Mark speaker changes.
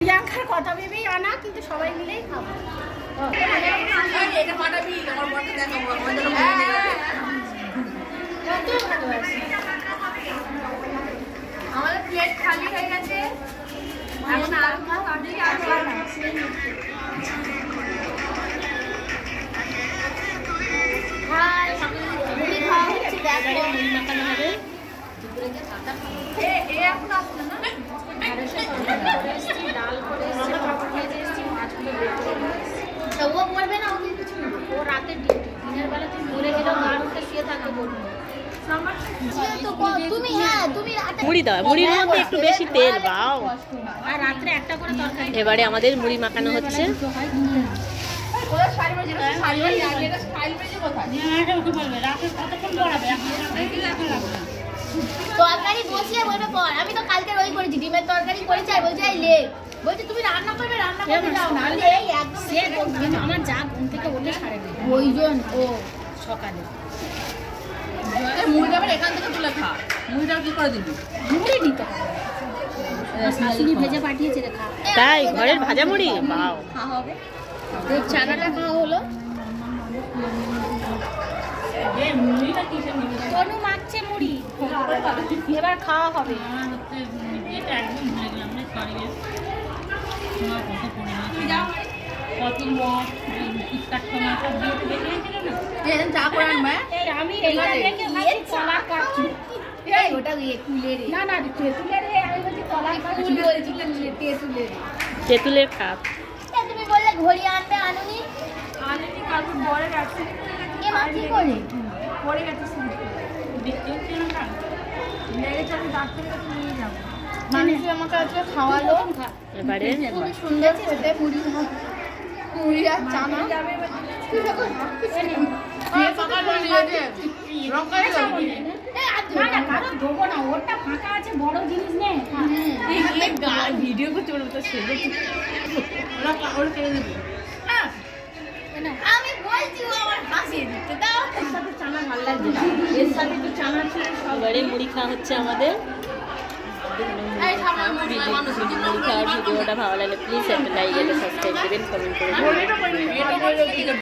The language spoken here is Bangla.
Speaker 1: প্রিয়াঙ্কার কথা ভেবেই আনা, কিন্তু সবাই মিলেই খাবো।
Speaker 2: আমাদের প্লেট খালি হয়ে গেছে। এখন আর
Speaker 3: মুড়ি দাও, মুড়ির মধ্যে একটু বেশি তেল বাও।
Speaker 1: আর রাত্রে একটা করে তরকারি।
Speaker 3: এবারে আমাদের মুড়ি মাখানো হচ্ছে।
Speaker 2: তরকারি বসিয়ে বলবে পর। আমি তো কালকে ওই করেছি, ডিমের তরকারি করেছি আর বলছি এই লে বলছি তুমি রান্না করবে, রান্না করবে দাও না এই একদম।
Speaker 1: কিন্তু আমার যা ঘুম থেকে উঠলে সাড়ে
Speaker 2: ওইজন ও
Speaker 1: সকালে
Speaker 2: মুড়িটা আবার এখান থেকে তুলে খা। মুড়িটা কি করে দিবি?
Speaker 1: মুড়ি নিতে হবে, শাশুড়ি ভেজে পাঠিয়েছে রে খা।
Speaker 3: তাই ঘরের ভাজা মুড়ি বাও।
Speaker 2: খাওয়া হবে, চানাটা খাওয়া হলো।
Speaker 1: তনু মাখছে মুড়ি, এবার খাওয়া হবে। আমি এইটা দেখে ভাবছি কলা কাটছি।
Speaker 2: ওটা কুলের
Speaker 1: না না তেঁতুলের, আমি বলছি কলা কাটছি।
Speaker 2: তেঁতুলের
Speaker 3: তেঁতুলের কাপ।
Speaker 2: তুমি বললে ঘড়ি আনবে, আনুনি?
Speaker 1: আনেনি, কালকে বড় গেছে।
Speaker 2: এ মা কি করে
Speaker 1: পড়ে গেছে, দেখতেও ছিল না, লেগেছে। আমি ডাক্তারের কাছে নিয়ে যাবো।
Speaker 2: মানুষ আমাকে আজকে খাওয়ালো।
Speaker 3: এবারে
Speaker 2: খুবই সুন্দর খেতে মুড়ি, মুড়ি আর চানা।
Speaker 3: ভিডিও করতে পারবো তো সেটা
Speaker 2: আমি বলছি ও আমার হাসিয়ে দিতে দাও।
Speaker 1: এর সাথে চানা ভালো লাগছে না, এর সাথে তো চানা ছিল।
Speaker 3: এবারে মুড়ি খাওয়া হচ্ছে আমাদের। মুড়ি খাওয়ার ভিডিওটা ভালো লাগলে প্লিজ একটা লাইক, একটা সাবস্ক্রাইব দেবেন, কমেন্ট করে